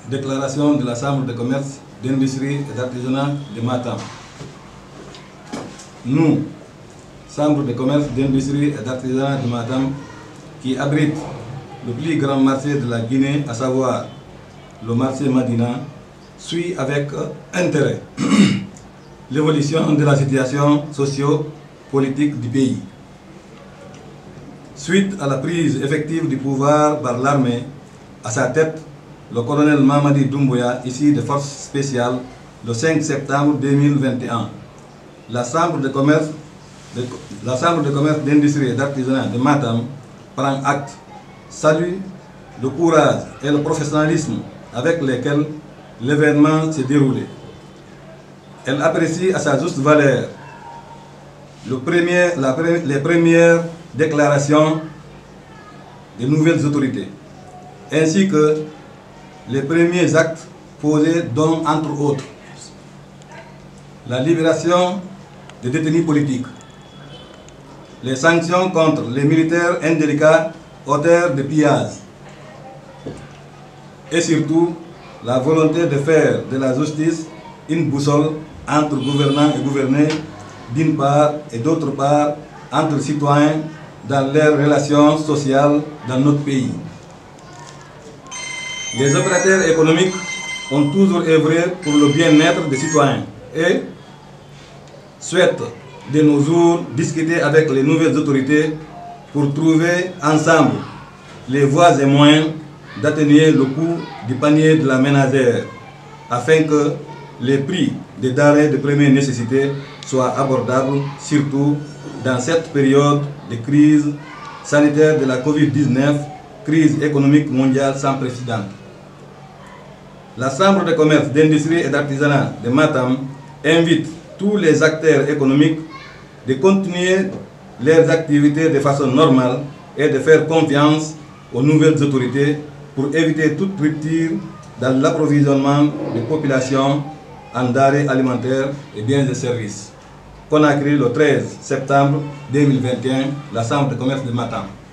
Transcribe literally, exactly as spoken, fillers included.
Déclaration de la Chambre de commerce, d'industrie et d'artisanat de Matam. Nous, Chambre de commerce, d'industrie et d'artisanat de Matam, qui abrite le plus grand marché de la Guinée, à savoir le marché Madina, suit avec intérêt l'évolution de la situation socio-politique du pays. Suite à la prise effective du pouvoir par l'armée, à sa tête, le colonel Mamadi Doumbouya, ici de forces spéciales, le cinq septembre deux mille vingt et un, la Chambre de commerce, de, la Chambre de commerce, d'industrie et d'artisanat de Matam prend acte, salue le courage et le professionnalisme avec lesquels l'événement s'est déroulé. Elle apprécie à sa juste valeur le premier, la, les premières déclarations des nouvelles autorités, ainsi que les premiers actes posés, dont, entre autres, la libération des détenus politiques, les sanctions contre les militaires indélicats auteurs de pillages, et surtout la volonté de faire de la justice une boussole entre gouvernants et gouvernés, d'une part, et d'autre part, entre citoyens dans leurs relations sociales dans notre pays. Les opérateurs économiques ont toujours œuvré pour le bien-être des citoyens et souhaitent de nos jours discuter avec les nouvelles autorités pour trouver ensemble les voies et moyens d'atténuer le coût du panier de la ménagère afin que les prix des denrées de première nécessité soient abordables, surtout dans cette période de crise sanitaire de la Covid dix-neuf, crise économique mondiale sans précédent. La Chambre de commerce, d'industrie et d'artisanat de Matam invite tous les acteurs économiques de continuer leurs activités de façon normale et de faire confiance aux nouvelles autorités pour éviter toute rupture dans l'approvisionnement des populations en denrées alimentaires et biens et services. Conakry, le treize septembre deux mille vingt et un, la Chambre de commerce de Matam.